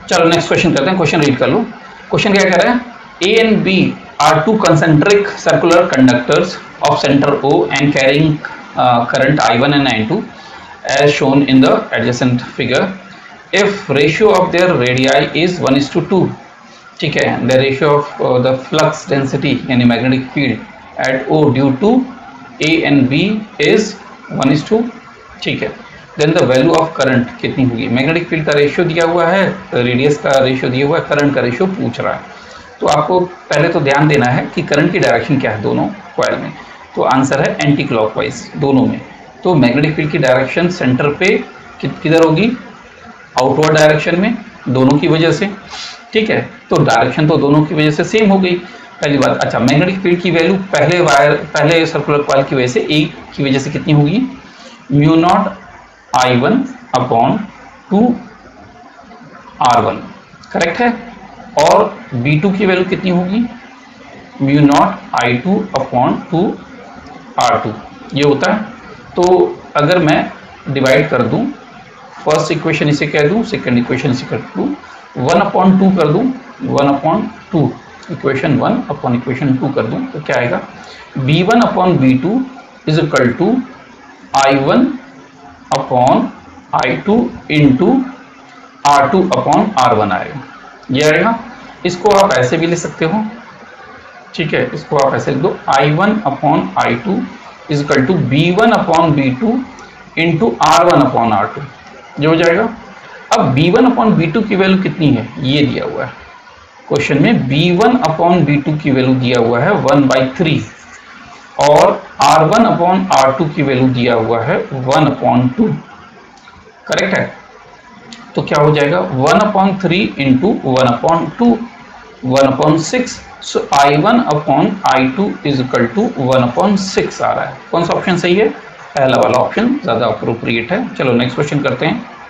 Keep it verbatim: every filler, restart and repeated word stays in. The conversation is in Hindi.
चलो नेक्स्ट क्वेश्चन करते हैं, क्वेश्चन रीड कर लो। क्वेश्चन क्या कह रहा है, A and B are two concentric circular conductors of center O and carrying uh, current I one and I two as shown in the adjacent figure. If ratio of their radii is one is to two, ठीक है, the ratio of uh, the flux density यानी magnetic field at O due to A and B is one is to, ठीक है, then the value of current कितनी होगी। मैग्नेटिक फील्ड का रेशियो दिया हुआ है, रेडियस का रेशियो दिया हुआ है, करंट का रेशियो पूछ रहा है। तो आपको पहले तो ध्यान देना है कि करंट की डायरेक्शन क्या है दोनों कॉइल में। तो आंसर है एंटी क्लॉकवाइज दोनों में। तो मैग्नेटिक फील्ड की डायरेक्शन सेंटर पे किधर होगी, आउटवर्ड डायरेक्शन में, दोनों की वजह से, ठीक है। तो डायरेक्शन तो दोनों की वजह से सेम हो गई, पहली बात। अच्छा, मैग्नेटिक फील्ड की वैल्यू पहले वायर पहले सर्कुलर कॉइल की वजह से, ए की वजह से कितनी होगी, mu naught I one upon two R one, correct है। और बी टू की वैल्यू कितनी होगी, mu naught I two upon two R two, ये होता है। तो अगर मैं डिवाइड कर दूं, फर्स्ट इक्वेशन इसे कह दूं, सेकंड इक्वेशन इसे कर दूं, वन अपॉन टू कर दूं, one upon two, equation one upon equation two कर दूं, तो क्या आएगा, B one upon B two is equal to I one upon I two into R two upon R one आएगा, ये आएगा। इसको आप ऐसे भी ले सकते हो, ठीक है, इसको आप ऐसे लिख दो, I one upon I two is equal to B one upon B two into R one upon R two, ये हो जाएगा। अब B one upon B two की वैल्यू कितनी है, ये दिया हुआ है क्वेश्चन में, B one upon B two की वैल्यू दिया हुआ है वन बाई थ्री, और R one upon R two की वैल्यू दिया हुआ है वन अपॉन टू, करेक्ट है। तो क्या हो जाएगा, one upon three into one upon two, one upon six, so I one upon I two is equal to one upon six आ रहा है। कौन सा ऑप्शन सही है, पहला वाला ऑप्शन ज्यादा अप्रोप्रिएट है। चलो नेक्स्ट क्वेश्चन करते हैं।